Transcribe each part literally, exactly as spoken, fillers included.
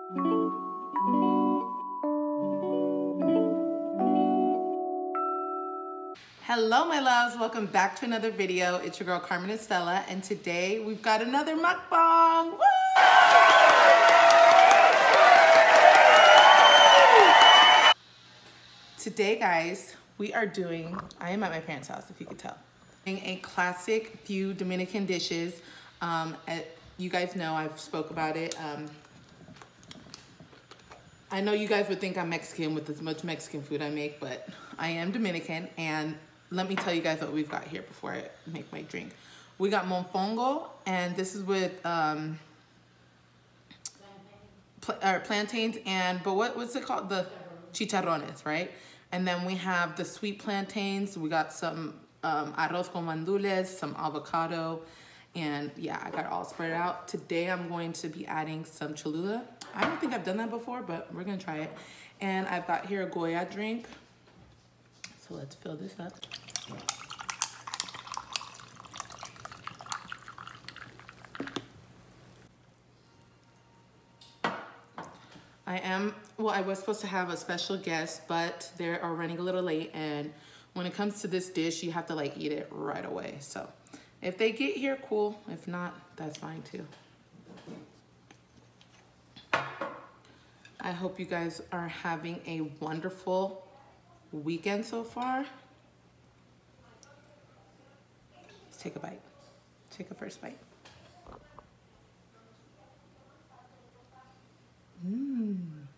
Hello my loves, welcome back to another video. It's your girl Carmenestela, and today we've got another mukbang. Woo! Today guys, we are doing, I am at my parents' house if you could tell, a classic few Dominican dishes. Um, at, you guys know I've spoke about it. Um, I know you guys would think I'm Mexican with as much Mexican food I make, but I am Dominican, and let me tell you guys what we've got here before I make my drink. We got mofongo, and this is with um, pl or plantains and, but what, what's it called? The chicharrones, right? And then we have the sweet plantains. We got some um, arroz con mandules, some avocado, and yeah, I got it all spread out. Today I'm going to be adding some Cholula. I don't think I've done that before, but we're gonna try it. And I've got here a Goya drink. So let's fill this up. I am, well, I was supposed to have a special guest, but they are running a little late, and when it comes to this dish, you have to like eat it right away. So if they get here, cool. If not, that's fine too. I hope you guys are having a wonderful weekend so far. Let's take a bite. Take a first bite. Mmm.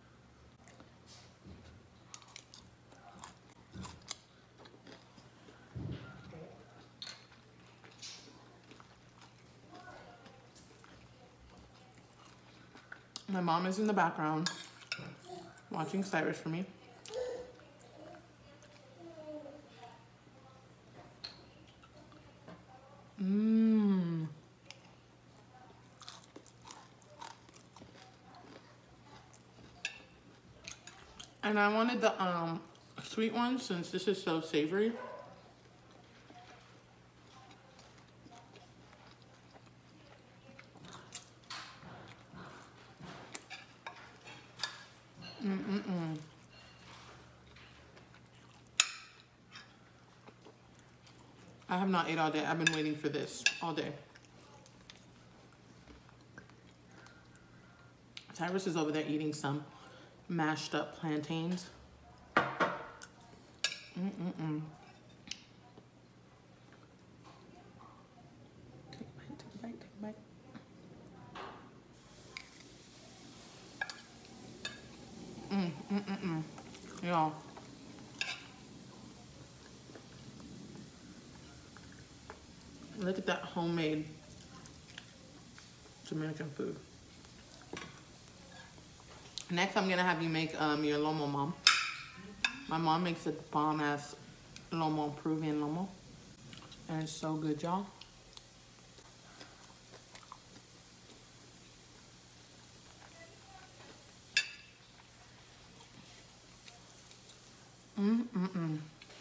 My mom is in the background watching Cyrus for me. Mmm. And I wanted the um sweet one since this is so savory. Mm-mm-mm. I have not ate all day. I've been waiting for this all day. Cyrus is over there eating some mashed up plantains. Mm-mm-mm. Take a bite, take a bite, take a bite. Mm, mm, mm, mm. Y'all. Look at that homemade Dominican food. Next, I'm gonna have you make um, your lomo, mom. My mom makes a bomb ass lomo, Peruvian lomo, and it's so good, y'all. Mm mm mm.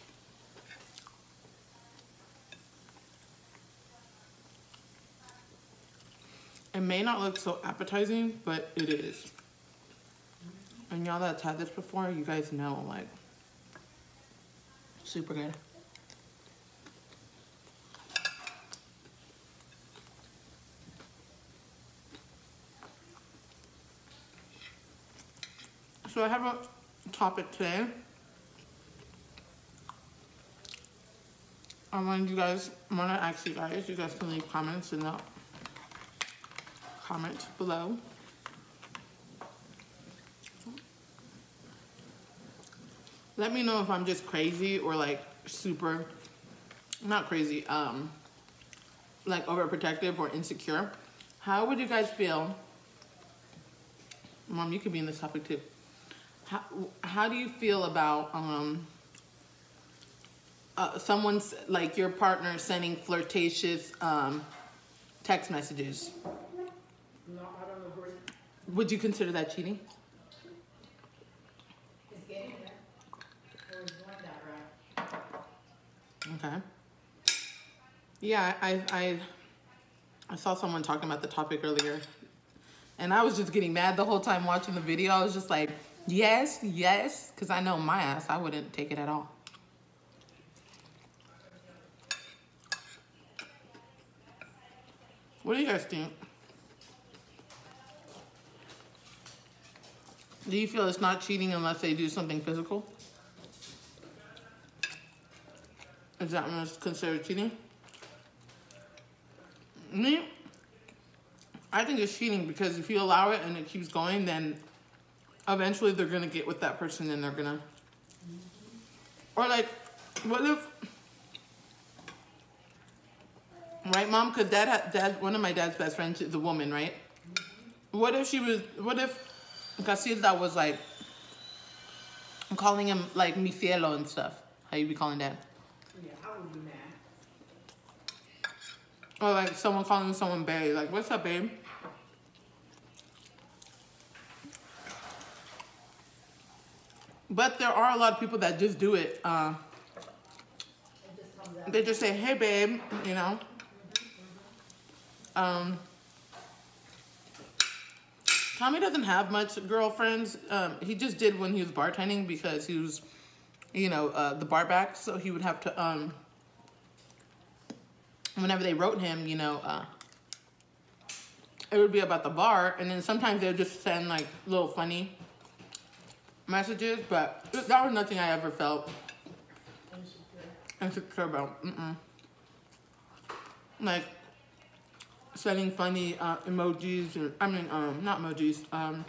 It may not look so appetizing, but it is. And y'all that's had this before, you guys know, like, super good. So I have a topic today. I wanted you guys, I want to ask you guys, you guys can leave comments in the comments below. Let me know if I'm just crazy or like super, not crazy, um, like overprotective or insecure. How would you guys feel? Mom, you could be in this topic too. How, how do you feel about um, uh, someone's, like your partner sending flirtatious um, text messages? No, I don't agree. Would you consider that cheating? It's getting there. Or it's going that route. Okay. Yeah, I, I, I saw someone talking about the topic earlier, And I was just getting mad the whole time watching the video. I was just like, yes, yes. Because I know my ass, I wouldn't take it at all. What do you guys think? Do you feel it's not cheating unless they do something physical? Is that what's considered cheating? Me, I think it's cheating because if you allow it and it keeps going, then eventually they're gonna get with that person and they're gonna, or like, what if, right, mom? Because dad, had, dad, one of my dad's best friends is a woman, right? What if she was? What if Casilda was like calling him like mi cielo and stuff? How you be calling dad? Yeah, I would be mad. Or like someone calling someone babe, like, what's up, babe? But there are a lot of people that just do it. Uh, It just comes out. they just say, hey, babe, you know? Um, Tommy doesn't have much girlfriends. Um, he just did when he was bartending because he was, you know, uh, the bar back. So he would have to, um, whenever they wrote him, you know, uh, it would be about the bar. And then sometimes they would just send like little funny messages. But that was nothing I ever felt insecure about. Mm-mm. Like sending funny uh, emojis, or I mean, um, not emojis, um,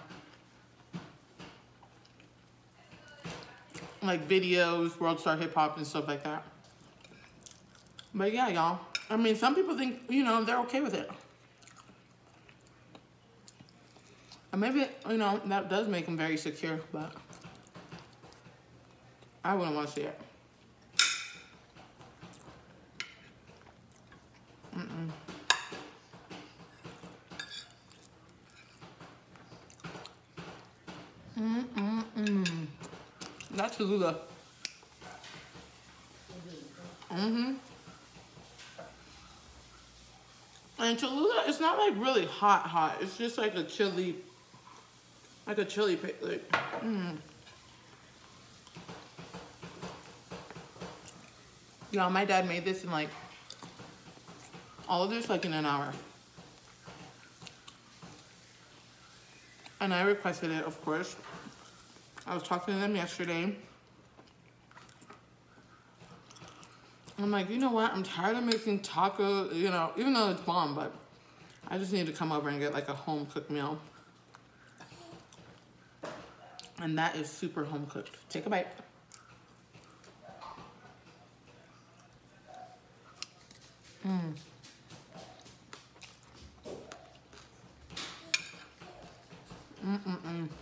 like videos, World Star Hip Hop and stuff like that. But yeah, y'all. I mean, some people think, you know, they're okay with it. And maybe, you know, that does make them very secure, but I wouldn't want to see it. Mm-mm. Mm-mm-mm. That's Cholula. Mm-hmm. And Cholula, it's not like really hot, hot. It's just like a chili, like a chili, like, mm. Y'all, my dad made this in like, all of this like in an hour. And I requested it, of course. I was talking to them yesterday. I'm like, you know what? I'm tired of making tacos, you know, even though it's bomb, but I just need to come over and get like a home cooked meal. And that is super home cooked. Take a bite. Mmm. Mm-mm-mm.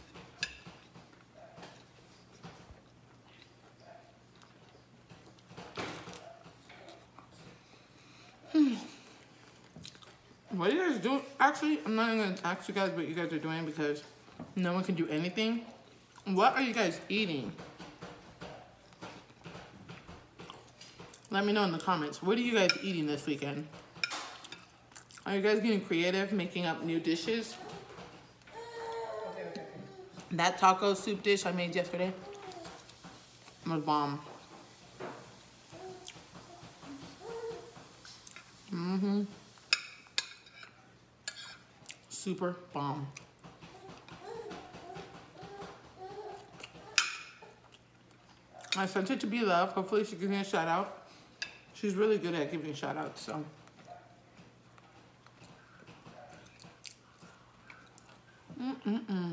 Hmm. What are you guys doing? Actually, I'm not even gonna ask you guys what you guys are doing because no one can do anything. What are you guys eating? Let me know in the comments. What are you guys eating this weekend? Are you guys getting creative, making up new dishes? That taco soup dish I made yesterday was bomb. Mm-hmm. Super bomb. I sent it to Be Love. Hopefully she gives me a shout out. She's really good at giving shout outs, so. Mm-mm-mm.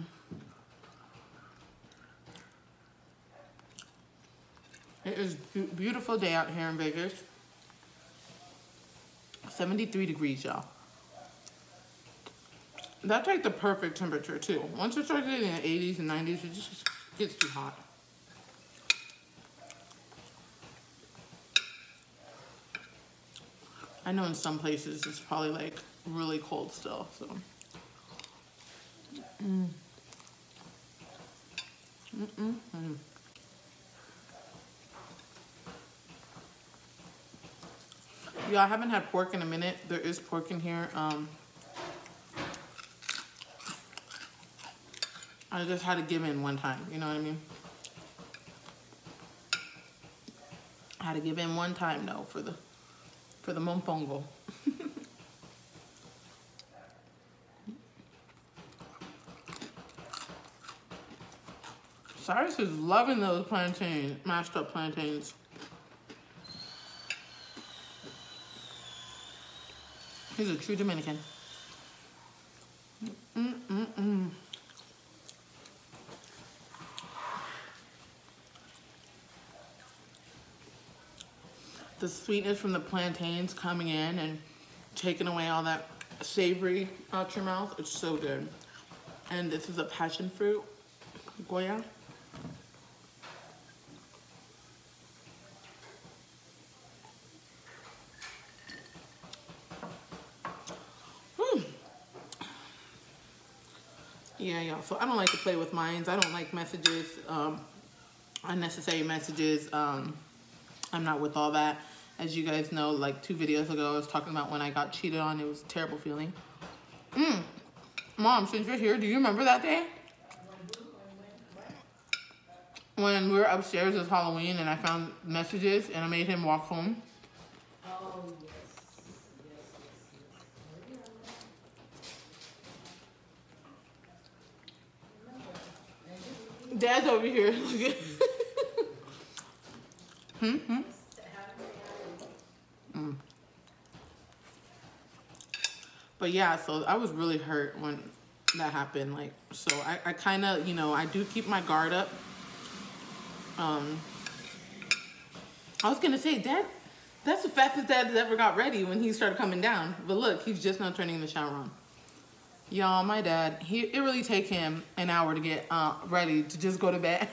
It is a beautiful day out here in Vegas. seventy-three degrees, y'all. That's like the perfect temperature, too. Once it starts getting in the eighties and nineties, it just gets too hot. I know in some places it's probably like really cold still, so. Mm. Mm-mm-mm. Y'all, I haven't had pork in a minute. There is pork in here. Um, I just had to give in one time, you know what I mean? I had to give in one time though for the for the mofongo. Cyrus is loving those plantains, mashed up plantains. He's a true Dominican. Mm-mm-mm. The sweetness from the plantains coming in and taking away all that savory out your mouth. It's so good. And this is a passion fruit, Goya. Whew. Yeah, yeah. So I don't like to play with minds. I don't like messages, um, unnecessary messages. Um, I'm not with all that. As you guys know, like two videos ago, I was talking about when I got cheated on. It was a terrible feeling. Mm. Mom, since you're here, do you remember that day? When we were upstairs, it was Halloween, and I found messages, and I made him walk home. Oh, yes. Yes, yes, yes. Dad's over here. hmm? Hmm? Mm. But yeah, so I was really hurt when that happened. Like, so I, I kind of, you know, I do keep my guard up. Um, I was gonna say, Dad, that's the fastest Dad ever got ready when he started coming down. But look, he's just now turning the shower on. Y'all, my dad, he it really take him an hour to get uh, ready to just go to bed.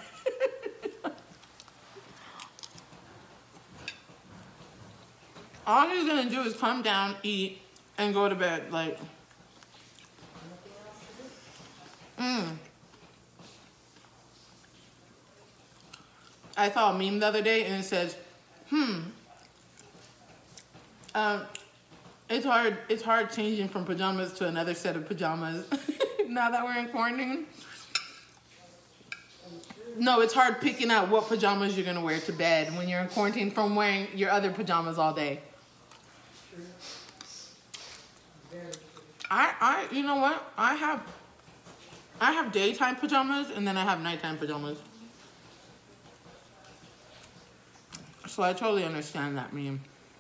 All he's gonna do is come down, eat, and go to bed. Like, mm. I saw a meme the other day, and it says, "Hmm, um, it's hard. It's hard changing from pajamas to another set of pajamas now that we're in quarantine." No, it's hard picking out what pajamas you're gonna wear to bed when you're in quarantine from wearing your other pajamas all day. I, I, you know what? I have, I have daytime pajamas and then I have nighttime pajamas. So I totally understand that meme.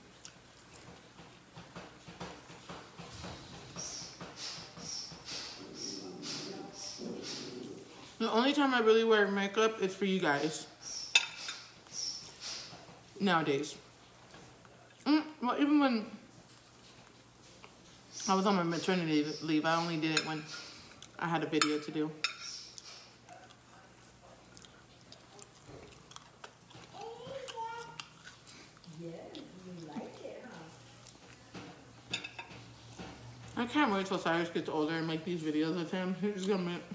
The only time I really wear makeup is for you guys. Nowadays. Mm, well, even when I was on my maternity leave, I only did it when I had a video to do. Yes, you like it, huh? I can't wait till Cyrus gets older and make these videos with him. He's gonna be,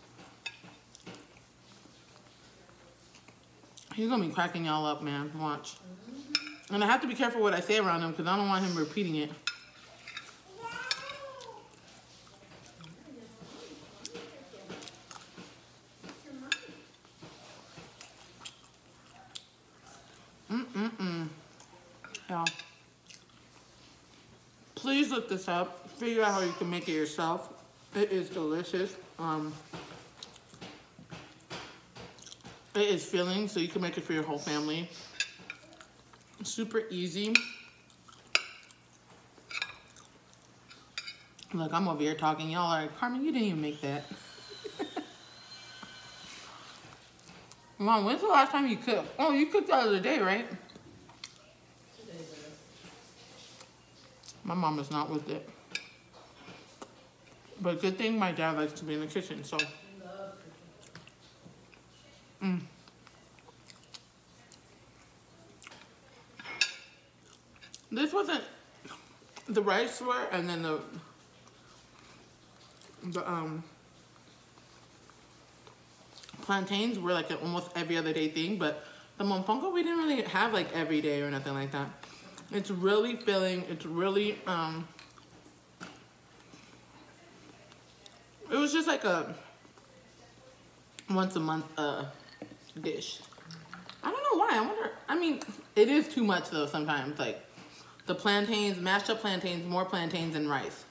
he's gonna be cracking y'all up, man. Watch. Mm-hmm. And I have to be careful what I say around him because I don't want him repeating it. Mm-mm-mm. Yeah. Please look this up. Figure out how you can make it yourself. It is delicious. Um, it is filling, so you can make it for your whole family. Super easy. Look, I'm over here talking. Y'all are like, Carmen, you didn't even make that. Mom, when's the last time you cooked? Oh, you cooked the other day, right? My mom is not with it. But good thing my dad likes to be in the kitchen, so. Mm. This wasn't, the rice were, and then the, the, um, plantains were like an almost every other day thing, but the mofongo we didn't really have like every day or nothing like that. It's really filling. It's really, um, it was just like a, once a month uh, dish. I don't know why. I wonder. I mean, it is too much though sometimes. Like the plantains, mashed up plantains, more plantains than rice.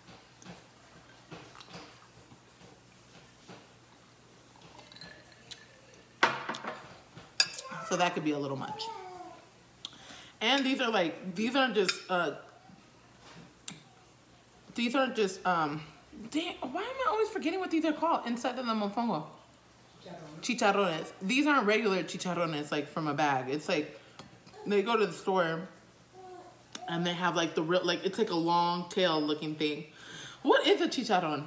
So that could be a little much. And these are like, these aren't just, uh, these aren't just, um, dang, why am I always forgetting what these are called inside the mofongo? Chicharrones. These aren't regular chicharrones like from a bag. It's like, they go to the store and they have like the real, like it's like a long tail looking thing. What is a chicharron?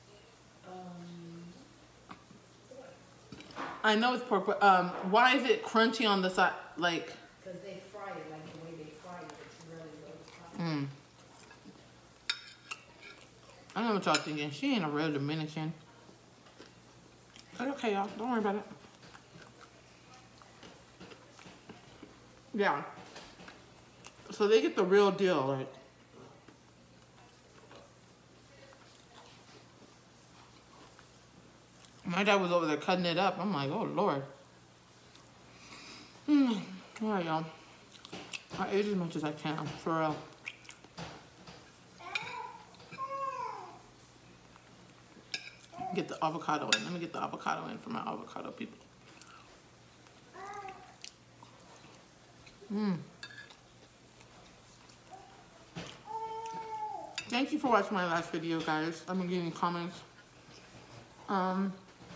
I know it's pork, but um, why is it crunchy on the side? Like, because they fry it like the way they fry it. It's really, really hot. mm. I know what y'all thinking. She ain't a real Dominican. But okay, y'all. Don't worry about it. Yeah. So they get the real deal, like. My dad was over there cutting it up. I'm like, oh, Lord. Mm. All right, y'all. I ate as much as I can, for real. Get the avocado in. Let me get the avocado in for my avocado people. Mmm. Thank you for watching my last video, guys. I've been getting comments. Um...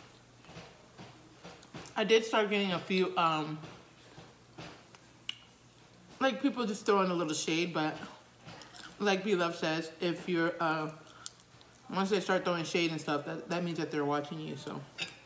I did start getting a few, um, like people just throwing a little shade, but like B Love says, if you're, uh, once they start throwing shade and stuff, that, that means that they're watching you, so.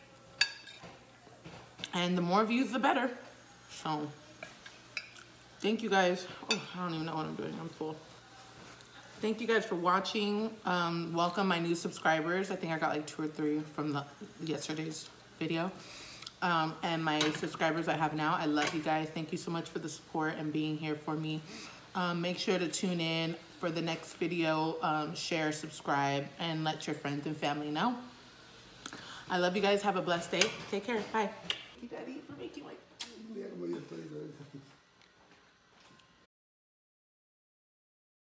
And the more views, the better. So, thank you guys. Oh, I don't even know what I'm doing. I'm full. Thank you guys for watching. Um, welcome my new subscribers. I think I got like two or three from the yesterday's video. Um, and my subscribers I have now, I love you guys. Thank you so much for the support and being here for me. Um, make sure to tune in for the next video. Um, share, subscribe, and let your friends and family know. I love you guys. Have a blessed day. Take care. Bye. Thank you, Daddy, for making like...